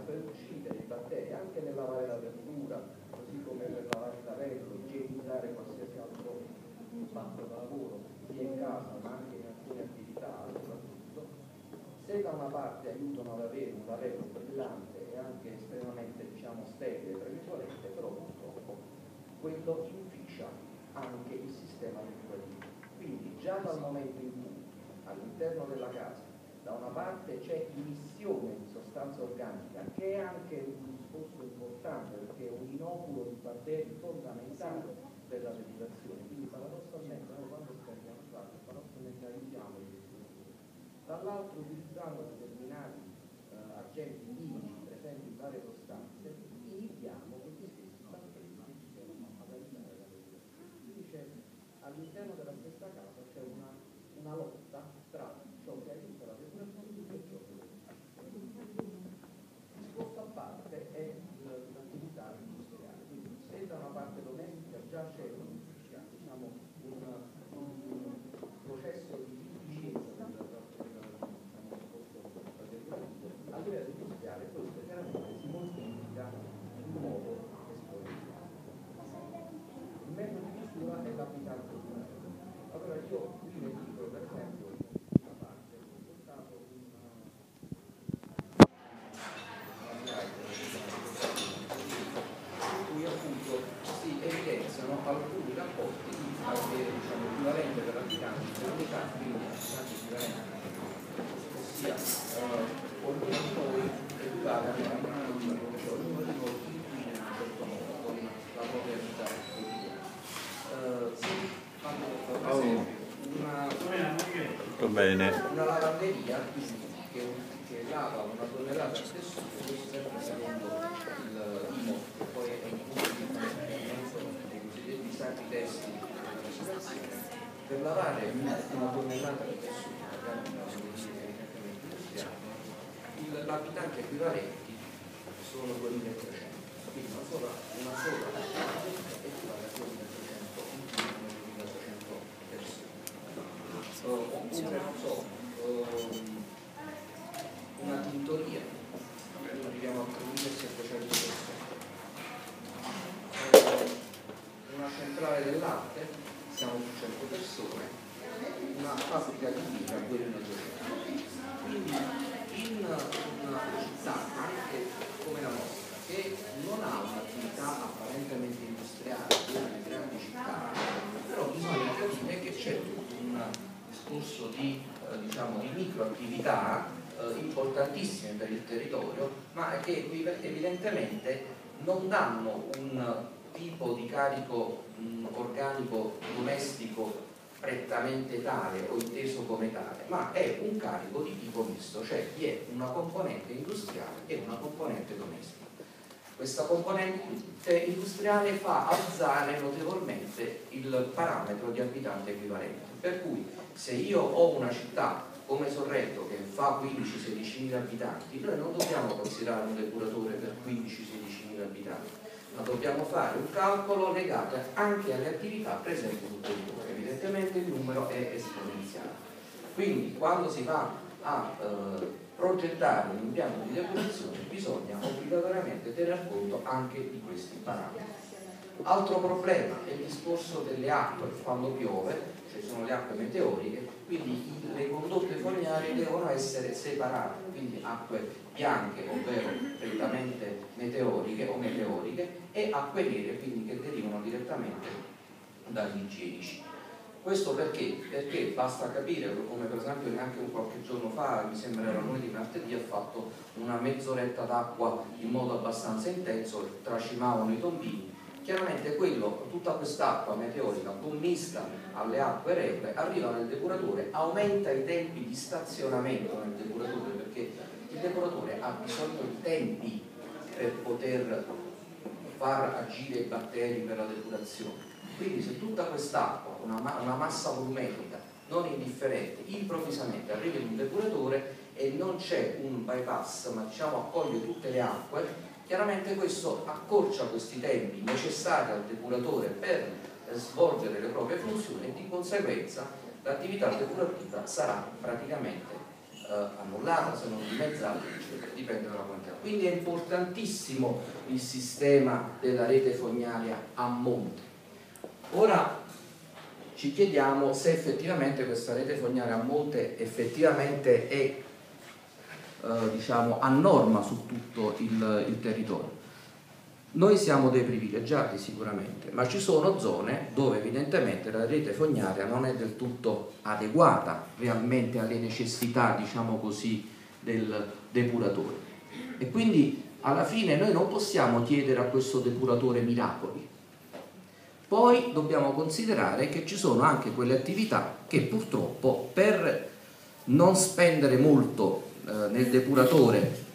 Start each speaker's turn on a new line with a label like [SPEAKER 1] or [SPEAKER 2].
[SPEAKER 1] per uccidere i batteri, anche nel lavare la verdura, così come per lavare il lavello, igienizzare qualsiasi altro fatto da lavoro, sia in casa ma anche in alcune attività soprattutto, se da una parte aiutano ad avere un lavello brillante e anche estremamente, diciamo, sterile, tra virgolette, però purtroppo quello inficia anche il sistema ventilativo. Quindi già dal momento in cui all'interno della casa da una parte c'è emissione di sostanza organica, che è anche un discorso importante perché è un inoculo di batteri fondamentale per la ventilazione, quindi paradossalmente noi quando scarichiamo l'acqua paradossalmente aiutiamo i respiratori. Dall'altro, utilizzando determinati agenti chimici presenti in varie sostanze, inibiamo questi stessi batteri che ci servono ad aiutare la ventilazione. Quindi c'è all'interno della stessa casa c'è una lotta tra ciò che aiuta la depurazione e ciò che lo uccidere. Discorso a parte è l'attività industriale, quindi se da una parte domestica già c'è diciamo, un processo di efficienza a livello industriale, questo chiaramente si moltiplica in modo esponenziale. Il metodo di misura è l'abitante ordinario. Allora io qui nel libro, per esempio, una parte ho portato in cui appunto si evidenziano alcuni rapporti di diciamo, equivalente per l'abitante in unità, quindi abitante equivalente, ossia ognuno di noi equivale a ognuno di noi si define in un certo modo con la propria vita quotidiana. Si fanno per esempio una lavanderia che lava una tonnellata di tessuto, questo sempre secondo l'IMO, che poi è il punto di riferimento dei cosiddetti sacri testi della legislazione. Per lavare una tonnellata di tessuto, magari una lavanderia industriale, l'abitante equivalenti sono 2300, quindi una sola abitante equivale a 2300 persone. Oppure non so, una tintoria, arriviamo a 3700 persone, una centrale del latte, siamo su 100 persone, una fabbrica di birra 2200. Quindi in una città anche come la nostra, che non ha un'attività apparentemente industriale come le grandi città, però bisogna capire che c'è tutto un discorso di, diciamo, di microattività importantissime per il territorio, ma che evidentemente non danno un tipo di carico organico domestico prettamente tale o inteso come tale, ma è un carico di tipo misto, cioè vi è una componente industriale e una componente domestica. Questa componente industriale fa alzare notevolmente il parametro di abitante equivalente, per cui se io ho una città come Sorrento che fa 15-16 mila abitanti, noi non dobbiamo considerare un depuratore per 15-16 mila abitanti, ma dobbiamo fare un calcolo legato anche alle attività presenti sul territorio. Evidentemente il numero è esponenziale. Quindi quando si va a progettare un impianto di depurazione bisogna obbligatoriamente tener conto anche di questi parametri. Altro problema è il discorso delle acque quando piove, cioè sono le acque meteoriche, quindi le condotte fognarie devono essere separate, quindi acque bianche, ovvero prettamente meteoriche o meteoriche, e acque nere, quindi che derivano direttamente dagli igienici. Questo perché? Perché basta capire, come per esempio neanche qualche giorno fa, mi sembra era lunedì, martedì, ha fatto una mezz'oretta d'acqua in modo abbastanza intenso, tracimavano i tombini. Chiaramente tutta quest'acqua meteorica commista alle acque reflue arriva nel depuratore, aumenta i tempi di stazionamento nel depuratore, perché il depuratore ha bisogno di tempi per poter far agire i batteri per la depurazione. Quindi se tutta quest'acqua, una massa volumetrica non indifferente, improvvisamente arriva in un depuratore e non c'è un bypass, ma diciamo accoglie tutte le acque, chiaramente questo accorcia questi tempi necessari al depuratore per svolgere le proprie funzioni e di conseguenza l'attività depurativa sarà praticamente annullata, se non dimezzata, dipende dalla quantità. Quindi è importantissimo il sistema della rete fognaria a monte. Ora ci chiediamo se effettivamente questa rete fognaria a monte effettivamente è diciamo a norma su tutto il territorio. Noi siamo dei privilegiati sicuramente, ma ci sono zone dove evidentemente la rete fognaria non è del tutto adeguata realmente alle necessità, diciamo così, del depuratore. E quindi alla fine noi non possiamo chiedere a questo depuratore miracoli. Poi dobbiamo considerare che ci sono anche quelle attività che purtroppo per non spendere molto nel depuratore